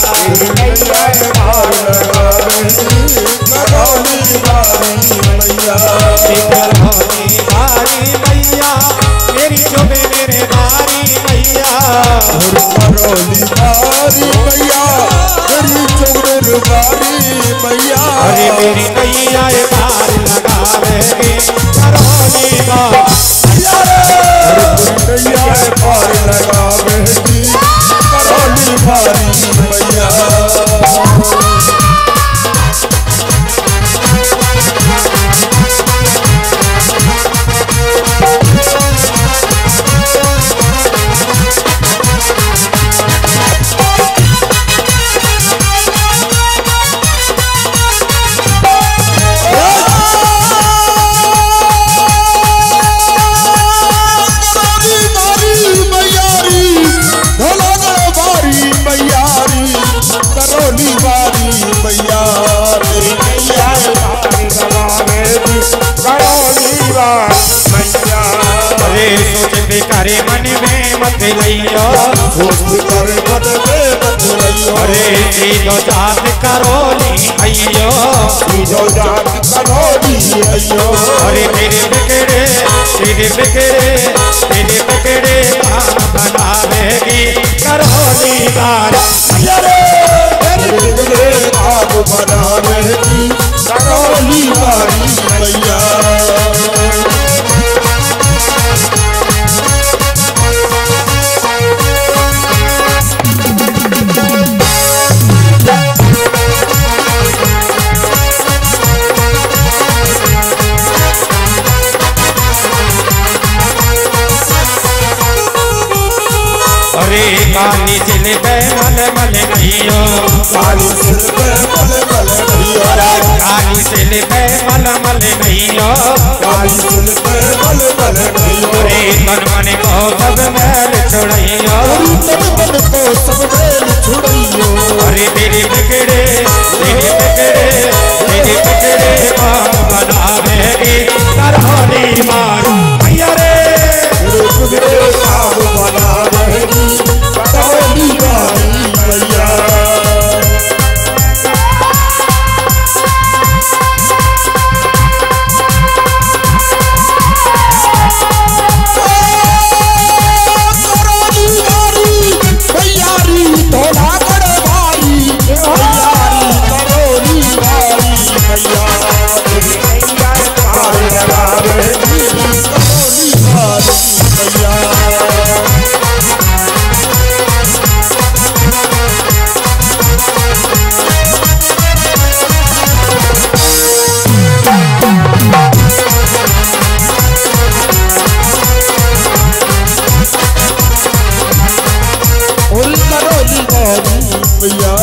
मेरी नैया पार लगावेगी करौली बारी मैया। करौली बारी मैया मेरी चुबे मेरे बारी मैया। करौली बारी मैया मेरी चुबे बारी मैया। अरे मेरी नैया पार लगावेगी करौली बारी नैया पार लगावेगी करौली बारी मैया। करे मन में मत लइयो करे मन में मत लइयो। अरे सीधो जात करौली अइयो सीधो जात करौली अइयो। अरे तेरे बिगड़े बनावेगी करौली बारी। तेरे बिगड़े आप बनावेगी करौली बारी मैया। अरे काली सिल पे मल मल नहियो काली सिल पे मल मल नहियो। काली सिल पे मल मल नहियो काली सिल पे मल मल नहियो। अरे तन मन को सब मैल छुड़इयो तन मन को सब मैल छुड़इयो। अरे तेरे बिगड़े काम बनावेगी करौली बारी मैया रे। तेरे बिगड़े काम बनावेगी करौली बारी मैया। करौली बारी मैया।